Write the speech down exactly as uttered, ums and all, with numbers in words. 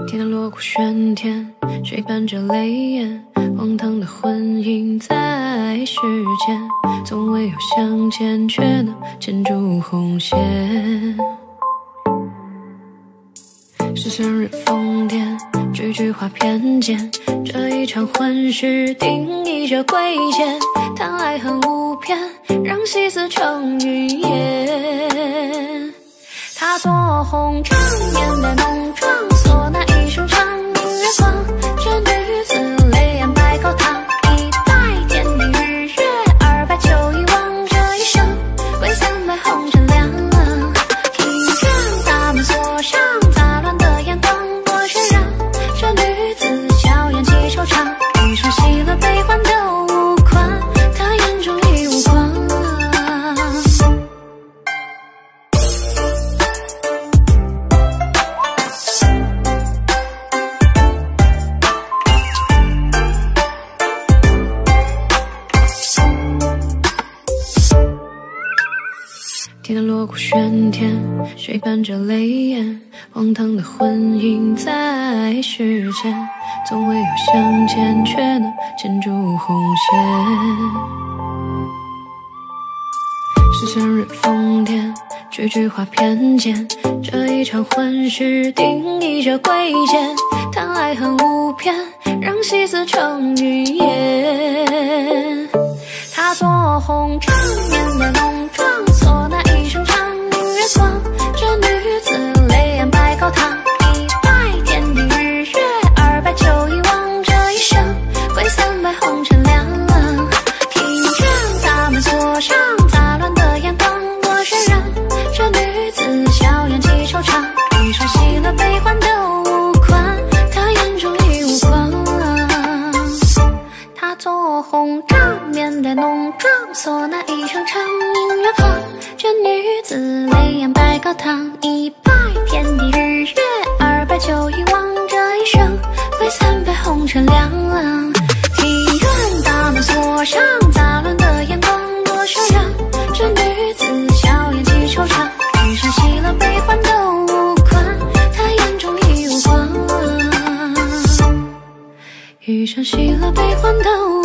天堂锣鼓喧天，谁伴着泪眼？荒唐的婚姻在世间，从未有相见，却能牵住红线。是生日疯癫，句句话偏见，这一场婚事定义着贵贱，谈爱恨无边，让戏子成云烟。他做红帐面带浓妆，唢呐一声唱明月光，这女子泪眼白高堂，一拜天地日月，二拜秋遗忘，这一生归三拜红尘两冷。庭院大门锁上，杂乱的眼光多渲染，这女子笑颜几惆怅，一双喜乐悲欢都无关，她眼中已无光。天堂锣鼓喧天，谁伴着泪眼？荒唐的婚姻在世间，从未有相见，却能牵住红线。是生日疯癫，句句话偏见，这一场婚事定义着贵贱，谈爱恨无边，让戏子成云烟。他做红帐面带浓妆，唢呐一声唱明月光，这女子泪眼白高堂，一拜天地日月，二拜秋遗忘，这一生归三拜红尘两冷。庭院大门锁上，杂乱的眼光多渲染，这女子笑颜几惆怅，一双喜乐悲欢都无关，她眼中已无光。她做红帐面带浓妆，唢呐一声唱明月光，这女子泪眼白高堂，一拜天地日月，二拜秋遗忘，这一生归三拜红尘两冷。庭院大门锁上，杂乱的眼光多渲染，这女子笑颜几惆怅，一双喜乐悲欢都无关，她眼中已无光，一生喜乐悲欢都无关。